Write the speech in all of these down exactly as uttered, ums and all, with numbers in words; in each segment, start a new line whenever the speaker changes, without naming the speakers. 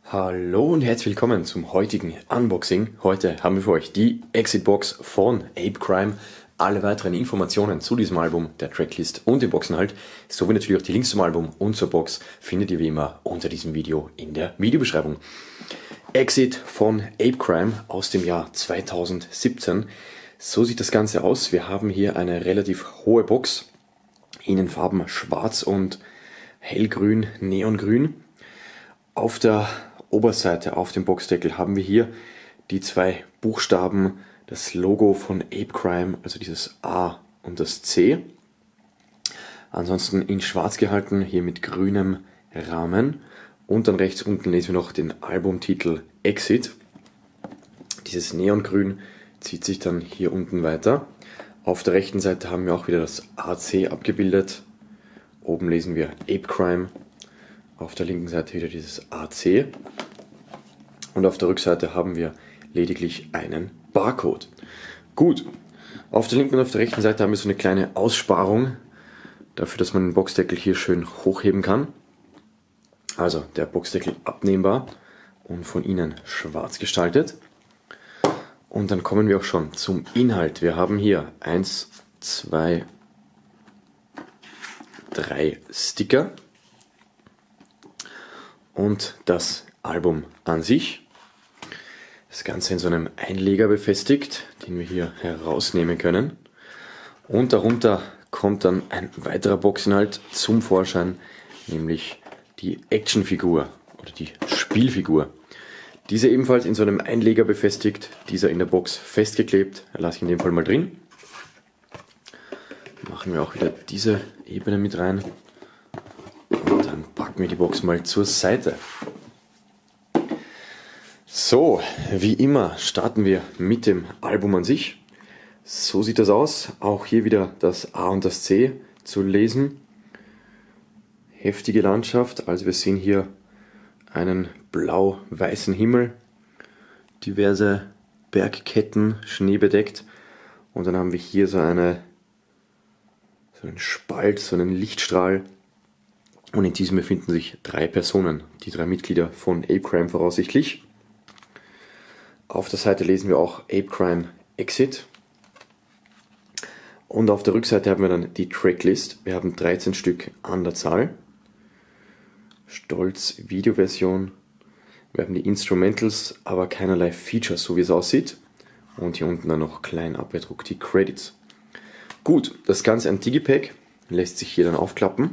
Hallo und herzlich willkommen zum heutigen Unboxing. Heute haben wir für euch die Exit-Box von Ape Crime. Alle weiteren Informationen zu diesem Album, der Tracklist und dem Boxinhalt, sowie natürlich auch die Links zum Album und zur Box findet ihr wie immer unter diesem Video in der Videobeschreibung. Exit von Ape Crime aus dem Jahr zweitausendsiebzehn. So sieht das Ganze aus. Wir haben hier eine relativ hohe Box in den Farben schwarz und hellgrün, neongrün. Auf der Oberseite, auf dem Boxdeckel, haben wir hier die zwei Buchstaben, das Logo von Ape Crime, also dieses A und das C. Ansonsten in schwarz gehalten, hier mit grünem Rahmen. Und dann rechts unten lesen wir noch den Albumtitel Exit. Dieses Neongrün zieht sich dann hier unten weiter. Auf der rechten Seite haben wir auch wieder das A C abgebildet. Oben lesen wir Ape Crime. Auf der linken Seite wieder dieses A C. Und auf der Rückseite haben wir lediglich einen Barcode. Gut, auf der linken und auf der rechten Seite haben wir so eine kleine Aussparung, dafür, dass man den Boxdeckel hier schön hochheben kann. Also der Boxdeckel abnehmbar und von innen schwarz gestaltet. Und dann kommen wir auch schon zum Inhalt. Wir haben hier eins, zwei, drei Sticker und das Album an sich. Das Ganze in so einem Einleger befestigt, den wir hier herausnehmen können. Und darunter kommt dann ein weiterer Boxinhalt zum Vorschein, nämlich die Actionfigur oder die Spielfigur. Diese ebenfalls in so einem Einleger befestigt, dieser in der Box festgeklebt. Da lasse ich in dem Fall mal drin. Machen wir auch wieder diese Ebene mit rein. Und dann packen wir die Box mal zur Seite. So, wie immer starten wir mit dem Album an sich. So sieht das aus. Auch hier wieder das A und das C zu lesen. Heftige Landschaft, also wir sehen hier einen blau-weißen Himmel, diverse Bergketten, schneebedeckt. Und dann haben wir hier so, eine, so einen Spalt, so einen Lichtstrahl. Und in diesem befinden sich drei Personen, die drei Mitglieder von Ape Crime voraussichtlich. Auf der Seite lesen wir auch Ape Crime Exit. Und auf der Rückseite haben wir dann die Tracklist. Wir haben dreizehn Stück an der Zahl. Stolz Videoversion. Wir haben die Instrumentals, aber keinerlei Features, so wie es aussieht. Und hier unten dann noch klein abgedruckt die Credits. Gut, das Ganze ein Digipack. Lässt sich hier dann aufklappen.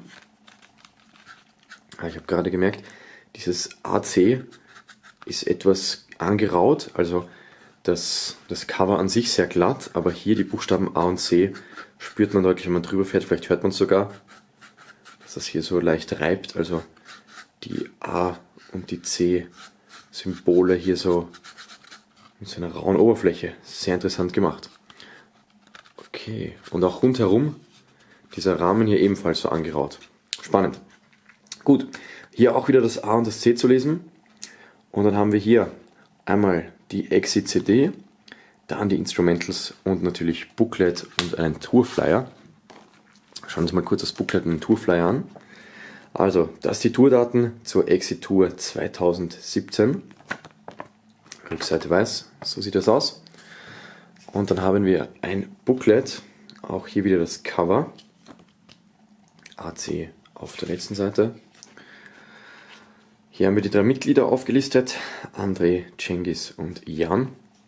Ich habe gerade gemerkt, dieses A C ist etwas angeraut, also das, das Cover an sich sehr glatt, aber hier die Buchstaben A und C spürt man deutlich, wenn man drüber fährt, vielleicht hört man es sogar, dass das hier so leicht reibt, also die A und die C Symbole hier so mit so einer rauen Oberfläche, sehr interessant gemacht. Okay, und auch rundherum dieser Rahmen hier ebenfalls so angeraut, spannend. Gut, hier auch wieder das A und das C zu lesen und dann haben wir hier einmal die Exit-C D, dann die Instrumentals und natürlich Booklet und einen Tourflyer. Schauen wir uns mal kurz das Booklet und den Tourflyer an. Also, das die Tourdaten zur Exit Tour zweitausendsiebzehn. Rückseite weiß, so sieht das aus. Und dann haben wir ein Booklet, auch hier wieder das Cover. A C auf der letzten Seite. Hier haben wir die drei Mitglieder aufgelistet, André, Cengiz und Jan.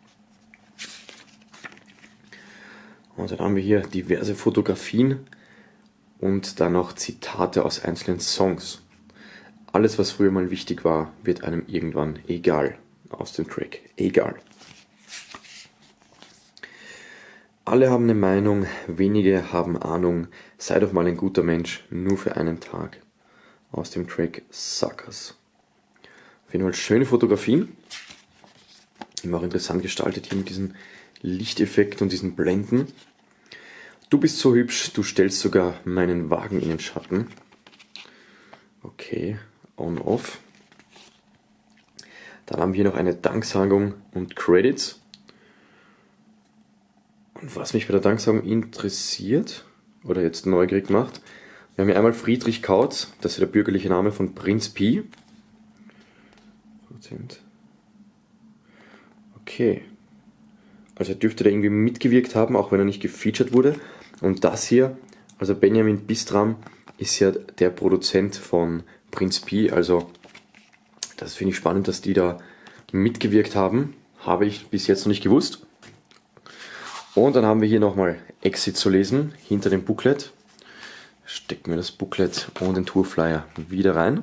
Und dann haben wir hier diverse Fotografien und dann noch Zitate aus einzelnen Songs. Alles, was früher mal wichtig war, wird einem irgendwann egal aus dem Track. Egal. Alle haben eine Meinung, wenige haben Ahnung, sei doch mal ein guter Mensch, nur für einen Tag. Aus dem Track Suckers. Auf jeden Fall schöne Fotografien. Immer auch interessant gestaltet hier mit diesen Lichteffekten und diesen Blenden. Du bist so hübsch, du stellst sogar meinen Wagen in den Schatten. Okay, on-off. Dann haben wir hier noch eine Danksagung und Credits. Und was mich bei der Danksagung interessiert, oder jetzt neugierig macht, wir haben hier einmal Friedrich Kautz, das ist der bürgerliche Name von Prinz Pi. Prozent. Okay. Also er dürfte da irgendwie mitgewirkt haben, auch wenn er nicht gefeatured wurde. Und das hier, also Benjamin Bistram, ist ja der Produzent von Prinz Pi. Also das finde ich spannend, dass die da mitgewirkt haben. Habe ich bis jetzt noch nicht gewusst. Und dann haben wir hier nochmal Exit zu lesen, hinter dem Booklet. Stecken wir das Booklet und den Tourflyer wieder rein.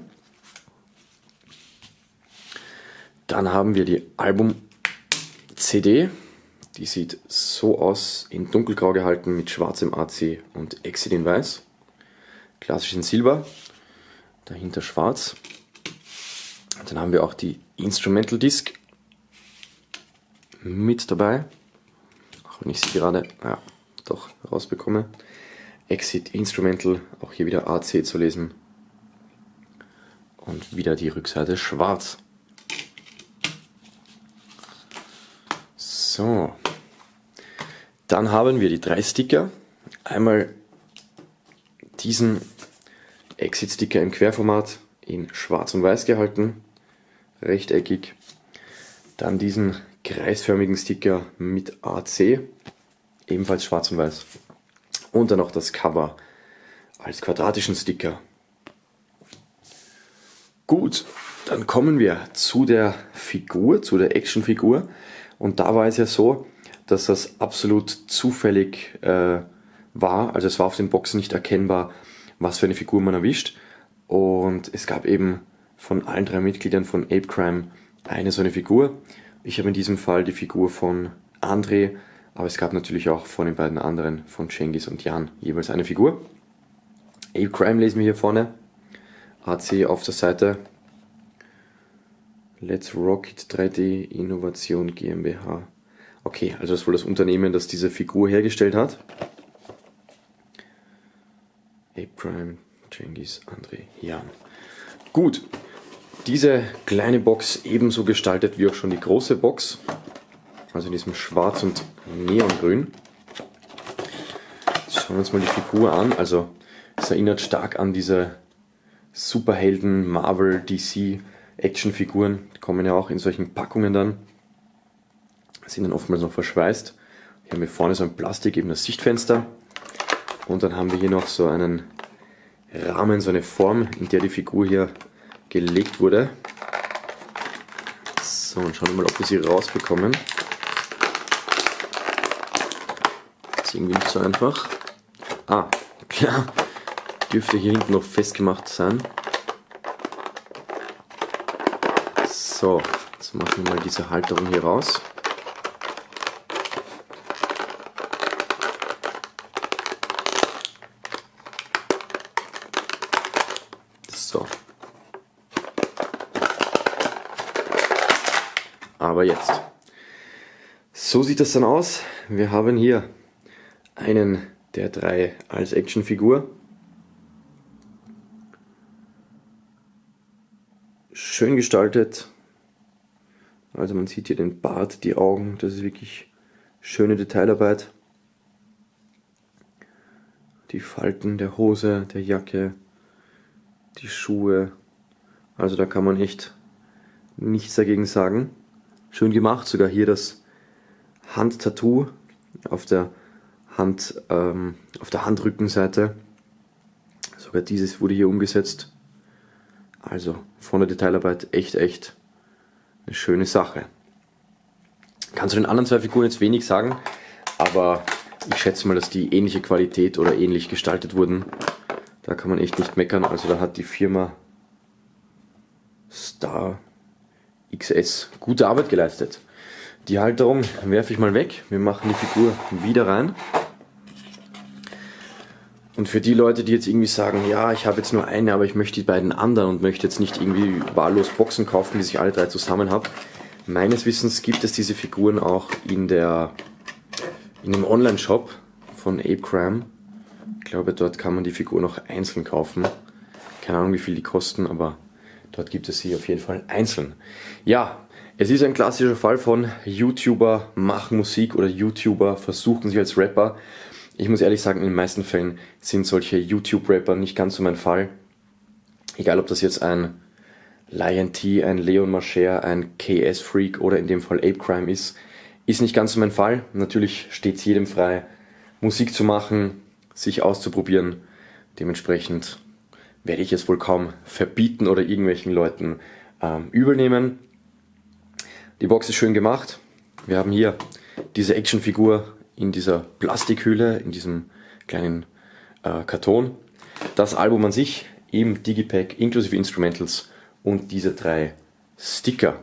Dann haben wir die Album-C D. Die sieht so aus, in dunkelgrau gehalten mit schwarzem A C und Exit in weiß. Klassisch in Silber, dahinter schwarz. Und dann haben wir auch die Instrumental Disc mit dabei. Auch wenn ich sie gerade, ja, doch rausbekomme. Exit Instrumental, auch hier wieder A C zu lesen. Und wieder die Rückseite schwarz. So, dann haben wir die drei Sticker. Einmal diesen Exit-Sticker im Querformat in schwarz und weiß gehalten, rechteckig. Dann diesen kreisförmigen Sticker mit A C, ebenfalls schwarz und weiß. Und dann noch das Cover als quadratischen Sticker. Gut, dann kommen wir zu der Figur, zu der Actionfigur. Und da war es ja so, dass das absolut zufällig äh, war. Also es war auf den Boxen nicht erkennbar, was für eine Figur man erwischt. Und es gab eben von allen drei Mitgliedern von Ape Crime eine so eine Figur. Ich habe in diesem Fall die Figur von André, aber es gab natürlich auch von den beiden anderen, von Cengiz und Jan, jeweils eine Figur. Ape Crime lesen wir hier vorne. A C auf der Seite. Let's Rocket drei D Innovation GmbH. Okay, also das ist wohl das Unternehmen, das diese Figur hergestellt hat. Ape Crime, Cengiz, André, Jan. Gut, diese kleine Box ebenso gestaltet wie auch schon die große Box. Also in diesem Schwarz und Neongrün. Schauen wir uns mal die Figur an. Also es erinnert stark an diese Superhelden, Marvel, D C Actionfiguren. Die kommen ja auch in solchen Packungen dann. Sind dann oftmals noch verschweißt. Hier haben wir vorne so ein Plastik, eben das Sichtfenster. Und dann haben wir hier noch so einen Rahmen, so eine Form, in der die Figur hier gelegt wurde. So, und schauen wir mal, ob wir sie rausbekommen. Das ist irgendwie nicht so einfach. Ah, klar, dürfte hier hinten noch festgemacht sein. So, jetzt machen wir mal diese Halterung hier raus. So. Aber jetzt. So sieht das dann aus. Wir haben hier einen der drei als Actionfigur. Schön gestaltet. Also man sieht hier den Bart, die Augen, das ist wirklich schöne Detailarbeit. Die Falten der Hose, der Jacke, die Schuhe, also da kann man echt nichts dagegen sagen. Schön gemacht, sogar hier das Handtattoo auf der Hand, ähm, auf der Handrückenseite. Sogar dieses wurde hier umgesetzt. Also von der Detailarbeit echt, echt eine schöne Sache. Kann zu den anderen zwei Figuren jetzt wenig sagen, aber ich schätze mal, dass die ähnliche Qualität oder ähnlich gestaltet wurden. Da kann man echt nicht meckern. Also da hat die Firma Star X S gute Arbeit geleistet. Die Halterung werfe ich mal weg. Wir machen die Figur wieder rein. Und für die Leute, die jetzt irgendwie sagen, ja, ich habe jetzt nur eine, aber ich möchte die beiden anderen und möchte jetzt nicht irgendwie wahllos Boxen kaufen, die ich alle drei zusammen habe. Meines Wissens gibt es diese Figuren auch in der in dem Online-Shop von Ape Crime. Ich glaube, dort kann man die Figur noch einzeln kaufen. Keine Ahnung, wie viel die kosten, aber dort gibt es sie auf jeden Fall einzeln. Ja, es ist ein klassischer Fall von YouTuber machen Musik oder YouTuber versuchen sich als Rapper. Ich muss ehrlich sagen, in den meisten Fällen sind solche YouTube-Rapper nicht ganz so mein Fall. Egal, ob das jetzt ein Lion T, ein Leon Mascher, ein K S-Freak oder in dem Fall Ape Crime ist, ist nicht ganz so mein Fall. Natürlich steht es jedem frei, Musik zu machen, sich auszuprobieren. Dementsprechend werde ich es wohl kaum verbieten oder irgendwelchen Leuten ähm, übel nehmen. Die Box ist schön gemacht. Wir haben hier diese Actionfigur in dieser Plastikhülle, in diesem kleinen äh, Karton. Das Album an sich im Digipack inklusive Instrumentals und diese drei Sticker.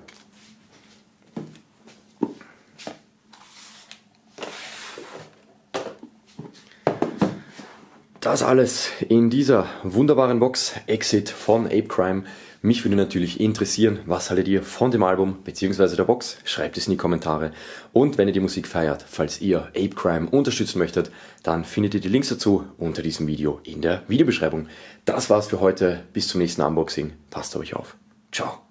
Das alles in dieser wunderbaren Box Exit von Ape Crime. Mich würde natürlich interessieren, was haltet ihr von dem Album bzw. der Box? Schreibt es in die Kommentare. Und wenn ihr die Musik feiert, falls ihr Ape Crime unterstützen möchtet, dann findet ihr die Links dazu unter diesem Video in der Videobeschreibung. Das war's für heute. Bis zum nächsten Unboxing. Passt auf euch auf. Ciao.